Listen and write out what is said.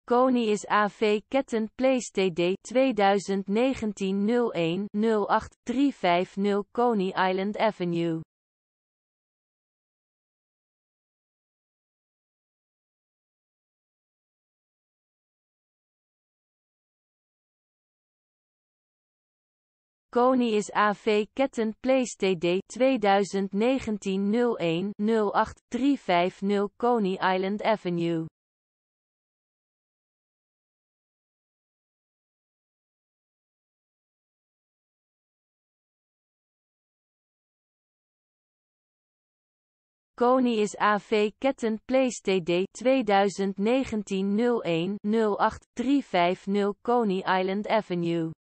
Kony is AV-ketten PlayStation 2019-01-08-350 Coney Island Avenue. Kony is AV-ketten PlayStation 2019-01-08-350 Coney Island Avenue. Kony is AV-ketten PlayStation 2019-01-08-350 Coney Island Avenue.